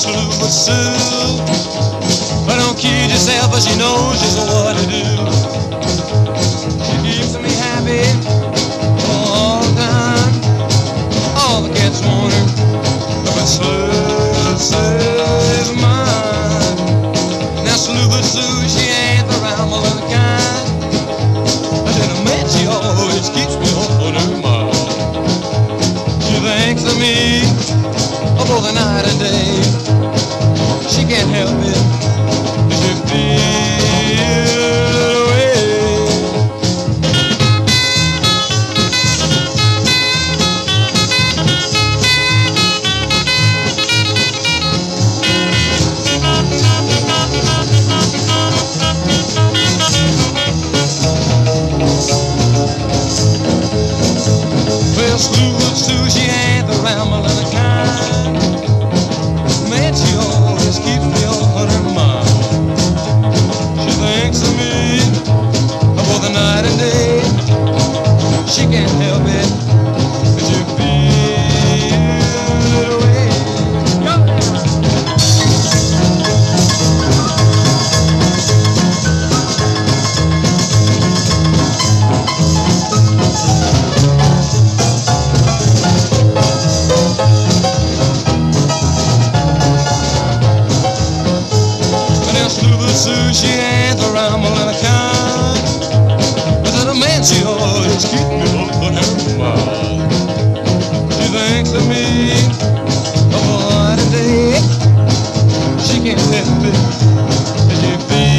Slewfoot Sue. But don't kid yourself, but she knows just what to do. She keeps me happy all the time. All the cats want her, but Slewfoot is mine. Now Slewfoot Sue, she ain't the rambling kind. But in a man, she always keeps me on her mind. She thinks of me both the night and day. She can't help it, she feels the way. Well, Slewfoot Sue, she ain't the rambling kind. Man, she always keeps me on her mind. She thinks of me both the night and day. She can't help it, but she feels the way. Go Slewfoot Sue, she ain't the rambling kind. But that a man, she always keeps me on her mind. She thinks of me all night and day. She can't help it, she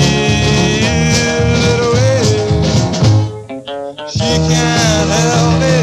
feels it away. She can't help it.